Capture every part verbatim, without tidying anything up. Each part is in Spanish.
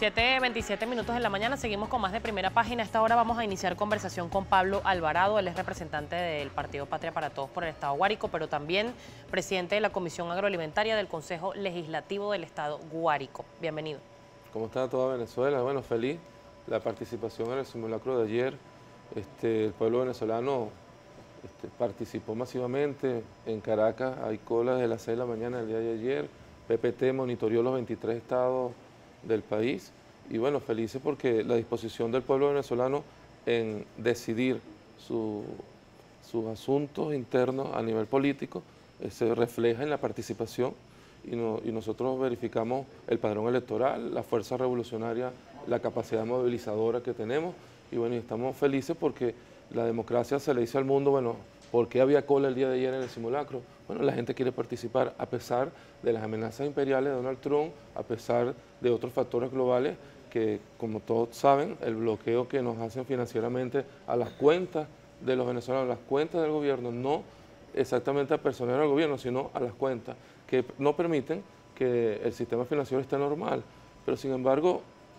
siete veintisiete minutos de la mañana, seguimos con más de Primera Página. A esta hora vamos a iniciar conversación con Pablo Alvarado. Él es representante del Partido Patria para Todos por el Estado Guárico, pero también presidente de la Comisión Agroalimentaria del Consejo Legislativo del Estado Guárico. Bienvenido. ¿Cómo está toda Venezuela? Bueno, feliz la participación en el simulacro de ayer. Este, el pueblo venezolano este, participó masivamente. En Caracas hay colas desde las seis de la mañana del día de ayer. P P T monitoreó los veintitrés estados del país y bueno, felices porque la disposición del pueblo venezolano en decidir su, sus asuntos internos a nivel político eh, se refleja en la participación y, no, y nosotros verificamos el padrón electoral, la fuerza revolucionaria, la capacidad movilizadora que tenemos y bueno, y estamos felices porque la democracia se le dice al mundo, bueno, ¿por qué había cola el día de ayer en el simulacro? Bueno, la gente quiere participar a pesar de las amenazas imperiales de Donald Trump, a pesar de otros factores globales que, como todos saben, el bloqueo que nos hacen financieramente a las cuentas de los venezolanos, las cuentas del gobierno, no exactamente al personal del gobierno, sino a las cuentas, que no permiten que el sistema financiero esté normal. Pero sin embargo,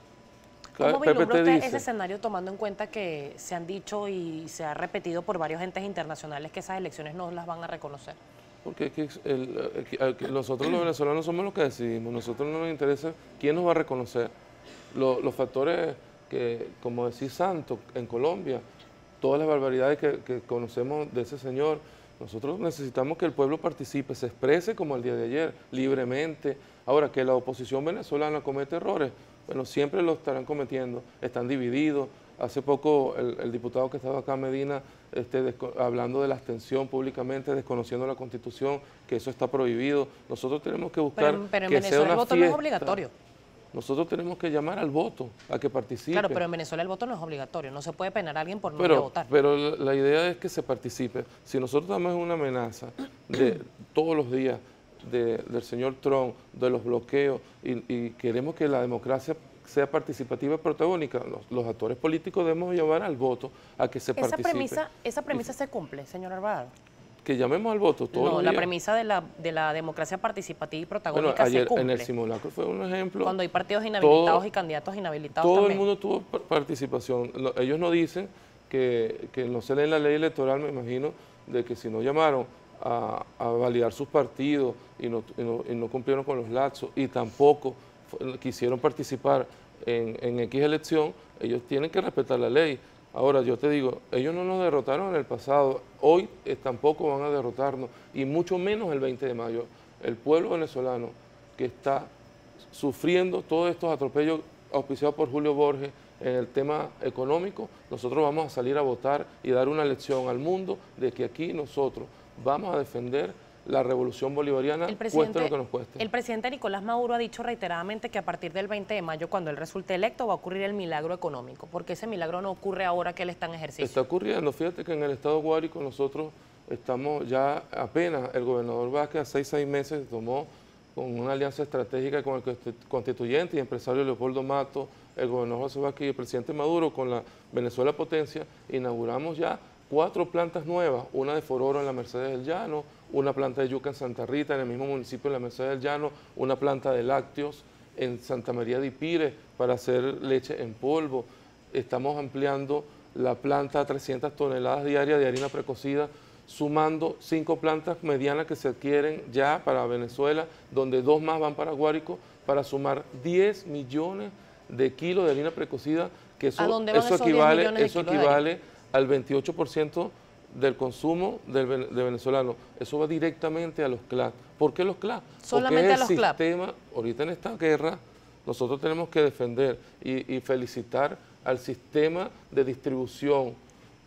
¿cómo vislumbra usted dice, ese escenario tomando en cuenta que se han dicho y se ha repetido por varios entes internacionales que esas elecciones no las van a reconocer? Porque el, el, el, el, nosotros los venezolanos somos los que decidimos, nosotros no nos interesa quién nos va a reconocer. Los, los factores que, como decís Santos, en Colombia, todas las barbaridades que, que conocemos de ese señor, nosotros necesitamos que el pueblo participe, se exprese como el día de ayer, libremente. Ahora, que la oposición venezolana comete errores, bueno, siempre lo estarán cometiendo, están divididos. Hace poco el, el diputado que estaba acá, Medina, este, hablando de la abstención públicamente, desconociendo la Constitución, que eso está prohibido. Nosotros tenemos que buscar pero, pero en que Venezuela sea una el voto fiesta. No es obligatorio. Nosotros tenemos que llamar al voto, a que participe. Claro, pero en Venezuela el voto no es obligatorio, no se puede penar a alguien por no pero, ir a votar. Pero la, la idea es que se participe. Si nosotros damos una amenaza de todos los días de, del señor Trump, de los bloqueos, y, y queremos que la democracia sea participativa y protagónica, los, los actores políticos debemos llevar al voto a que se esa participe. Premisa, ¿Esa premisa y, se cumple, señor Alvarado? Que llamemos al voto todos No, los la días. premisa de la, de la democracia participativa y protagónica bueno, ayer se cumple. en el simulacro fue un ejemplo. Cuando hay partidos inhabilitados todo, y candidatos inhabilitados Todo también. el mundo tuvo participación. Ellos no dicen que, que no se lee la ley electoral, me imagino, de que si no llamaron a, a validar sus partidos y no, y, no, y no cumplieron con los lapsos y tampoco quisieron participar en, en X elección, ellos tienen que respetar la ley. Ahora, yo te digo, ellos no nos derrotaron en el pasado, hoy eh, tampoco van a derrotarnos, y mucho menos el veinte de mayo. El pueblo venezolano que está sufriendo todos estos atropellos auspiciados por Julio Borges en el tema económico, nosotros vamos a salir a votar y dar una lección al mundo de que aquí nosotros vamos a defender la revolución bolivariana, cueste lo que nos cueste. El presidente Nicolás Maduro ha dicho reiteradamente que a partir del veinte de mayo, cuando él resulte electo, va a ocurrir el milagro económico. ¿Por qué ese milagro no ocurre ahora que él está en ejercicio? Está ocurriendo. Fíjate que en el estado Guárico nosotros estamos ya apenas, el gobernador Vázquez a seis, seis meses tomó con una alianza estratégica con el constituyente y empresario Leopoldo Mato, el gobernador José Vázquez y el presidente Maduro con la Venezuela Potencia, inauguramos ya cuatro plantas nuevas, una de Fororo en la Mercedes del Llano, una planta de yuca en Santa Rita, en el mismo municipio de la Mercedes del Llano, una planta de lácteos en Santa María de Ipire para hacer leche en polvo. Estamos ampliando la planta a trescientas toneladas diarias de harina precocida, sumando cinco plantas medianas que se adquieren ya para Venezuela, donde dos más van para Guárico, para sumar diez millones de kilos de harina precocida, que eso, ¿A dónde van eso esos equivale, diez millones de eso kilos de equivale al veintiocho por ciento del consumo del, de venezolanos. Eso va directamente a los C L A C. ¿Por qué los C L A C? Solamente Porque a los el C L A C. sistema, ahorita en esta guerra, nosotros tenemos que defender y, y felicitar al sistema de distribución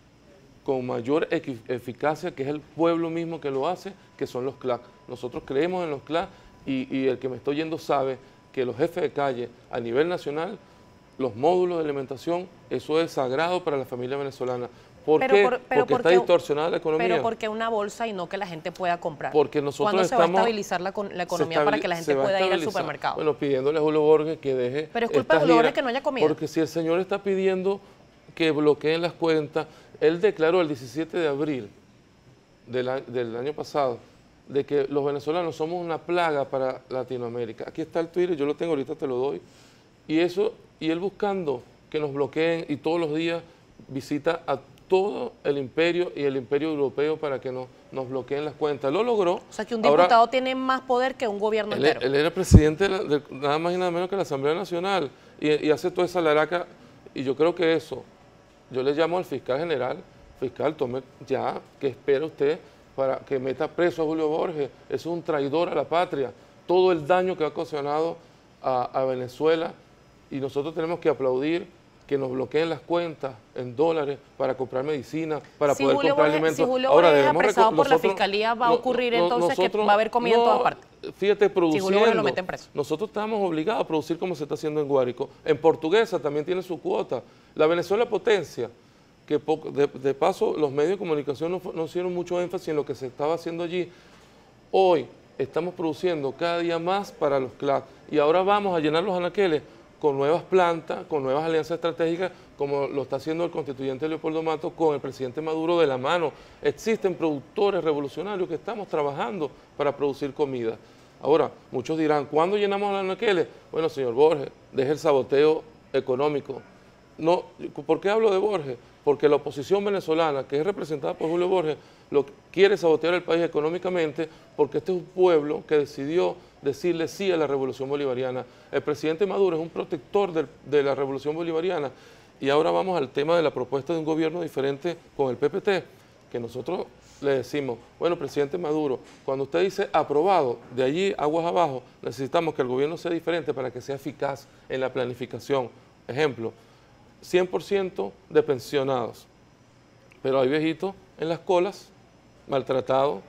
con mayor eficacia, que es el pueblo mismo que lo hace, que son los C L A C. Nosotros creemos en los C L A C y, y el que me estoy yendo sabe que los jefes de calle a nivel nacional, los módulos de alimentación, eso es sagrado para la familia venezolana. ¿Por pero qué? Por, pero porque, porque está distorsionada la economía. Pero porque una bolsa y no que la gente pueda comprar. Porque nosotros ¿Cuándo estamos, se va a estabilizar la, la economía para que la gente pueda ir al supermercado? Bueno, pidiéndole a Julio Borges que deje. Pero es culpa de Julio Borges que no haya comida. Porque si el señor está pidiendo que bloqueen las cuentas, él declaró el diecisiete de abril del, del año pasado de que los venezolanos somos una plaga para Latinoamérica. Aquí está el Twitter, yo lo tengo ahorita, te lo doy. Y eso y él buscando que nos bloqueen y todos los días visita a todo el imperio y el imperio europeo para que nos, nos bloqueen las cuentas. Lo logró. O sea que un diputado Ahora, tiene más poder que un gobierno él, entero. Él era presidente de, la, de nada más y nada menos que la Asamblea Nacional y, y hace toda esa laraca y yo creo que eso, yo le llamo al fiscal general, fiscal, tome ya, ¿qué espera usted para que meta preso a Julio Borges? Es un traidor a la patria. Todo el daño que ha ocasionado a, a Venezuela y nosotros tenemos que aplaudir que nos bloqueen las cuentas en dólares para comprar medicina, para si poder Julio comprar Borges, alimentos. Si Julio Ahora, Borges es debemos apresado por nosotros, la Fiscalía, va a ocurrir no, entonces nosotros, que va a haber comida no, en todas partes. Fíjate, produciendo. Si Julio Borges lo meten preso. Nosotros estamos obligados a producir como se está haciendo en Guárico. En Portuguesa también tiene su cuota. La Venezuela potencia, que poco, de, de paso los medios de comunicación no, no hicieron mucho énfasis en lo que se estaba haciendo allí. Hoy estamos produciendo cada día más para los C L A C y ahora vamos a llenar los anaqueles con nuevas plantas, con nuevas alianzas estratégicas, como lo está haciendo el constituyente Leopoldo Mato con el presidente Maduro de la mano. Existen productores revolucionarios que estamos trabajando para producir comida. Ahora, muchos dirán, ¿cuándo llenamos los anaqueles? Bueno, señor Borges, deje el saboteo económico. No, ¿por qué hablo de Borges? Porque la oposición venezolana, que es representada por Julio Borges, lo quiere sabotear el país económicamente porque este es un pueblo que decidió decirle sí a la revolución bolivariana. El presidente Maduro es un protector de, de la revolución bolivariana y ahora vamos al tema de la propuesta de un gobierno diferente con el P P T, que nosotros le decimos, bueno, presidente Maduro, cuando usted dice aprobado, de allí aguas abajo, necesitamos que el gobierno sea diferente para que sea eficaz en la planificación. Ejemplo, cien por ciento de pensionados, pero hay viejitos en las colas, maltratados.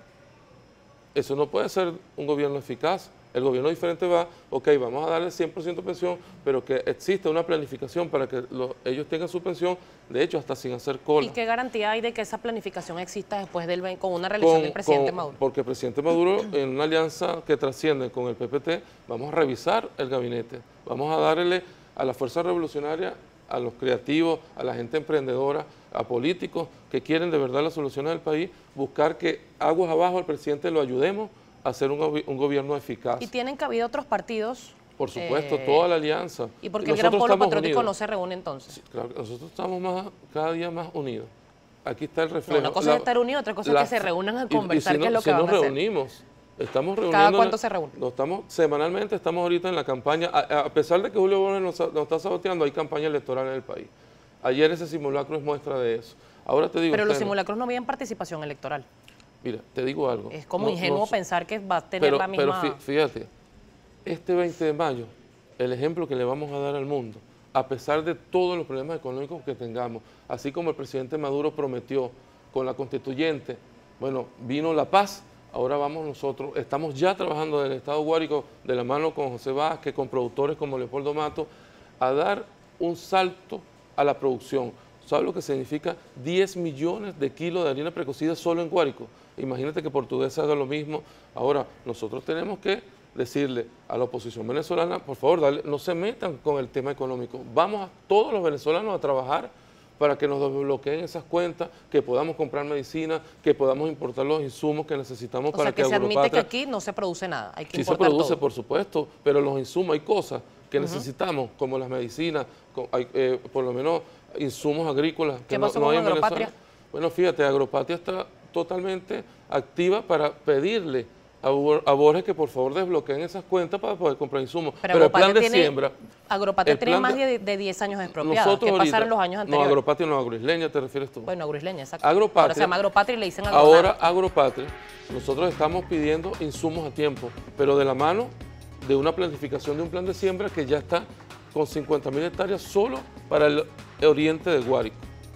Eso no puede ser un gobierno eficaz. El gobierno diferente va, ok, vamos a darle cien por ciento pensión, pero que exista una planificación para que los, ellos tengan su pensión, de hecho, hasta sin hacer cola. ¿Y qué garantía hay de que esa planificación exista después del con una reelección con, del presidente con, Maduro? Porque el presidente Maduro, en una alianza que trasciende con el P P T, vamos a revisar el gabinete, vamos a darle a la fuerza revolucionaria, a los creativos, a la gente emprendedora, a políticos que quieren de verdad las soluciones del país, buscar que aguas abajo al presidente lo ayudemos a hacer un, un gobierno eficaz. ¿Y tienen cabida otros partidos? Por supuesto, eh, toda la alianza. ¿Y por qué el Gran Polo Patriótico no se reúne entonces? Sí, claro, nosotros estamos más, cada día más unidos. Aquí está el reflejo. No, una cosa la, es estar unidos, otra cosa la, es que se reúnan a conversar, y, y si qué no, es lo si que van nos a hacer. reunimos, estamos reuniendo. ¿Cada cuánto se reúnen? Nos estamos, semanalmente estamos ahorita en la campaña, a, a pesar de que Julio Borges nos, nos está saboteando, hay campaña electoral en el país. Ayer ese simulacro es muestra de eso. Ahora te digo. Pero los usted, simulacros no habían participación electoral. Mira, te digo algo. Es como no, ingenuo no, pensar que va a tener pero, la misma... Pero fíjate, este veinte de mayo, el ejemplo que le vamos a dar al mundo, a pesar de todos los problemas económicos que tengamos, así como el presidente Maduro prometió con la constituyente, bueno, vino la paz, ahora vamos nosotros, estamos ya trabajando en el Estado Guárico de la mano con José Vázquez, con productores como Leopoldo Mato, a dar un salto a la producción. ¿Sabes lo que significa? diez millones de kilos de harina precocida solo en Guárico. Imagínate que Portuguesa haga lo mismo. Ahora, nosotros tenemos que decirle a la oposición venezolana, por favor, dale, no se metan con el tema económico. Vamos a todos los venezolanos a trabajar para que nos desbloqueen esas cuentas, que podamos comprar medicina, que podamos importar los insumos que necesitamos o para sea, que, que se admite Agropatria... que aquí no se produce nada, hay que Sí se importar produce, todo. por supuesto, pero los insumos, hay cosas que uh-huh. necesitamos, como las medicinas, con, hay, eh, por lo menos insumos agrícolas. ¿Qué que pasó no, no con hay en Agropatria? Venezuela. Bueno, fíjate, Agropatria está totalmente activa para pedirle a, a Borges que por favor desbloqueen esas cuentas para poder comprar insumos. Pero, pero el plan de tiene, siembra... Agropatria tiene más de, de diez años expropiados. ¿Qué pasa en los años anteriores? No, Agropatria no, Agroisleña te refieres tú. Bueno, Agroisleña, exacto. Agropatria, ahora se llama Agropatria y le dicen Agropatria. Ahora Agropatria, nosotros estamos pidiendo insumos a tiempo, pero de la mano de una planificación de un plan de siembra que ya está con cincuenta mil hectáreas solo para el oriente de Guárico.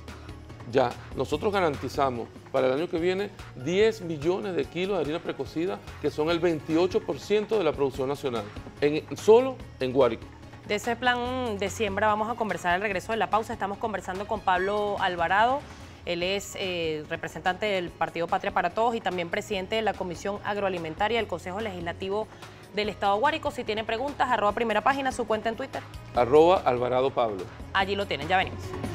Ya, nosotros garantizamos para el año que viene diez millones de kilos de harina precocida, que son el veintiocho por ciento de la producción nacional, en, solo en Guárico. De ese plan de siembra vamos a conversar al regreso de la pausa. Estamos conversando con Pablo Alvarado. Él es eh, representante del Partido Patria para Todos y también presidente de la Comisión Agroalimentaria del Consejo Legislativo del Estado Guárico. Si tiene preguntas, arroba primera página, su cuenta en Twitter. Arroba Alvarado Pablo. Allí lo tienen, ya venimos.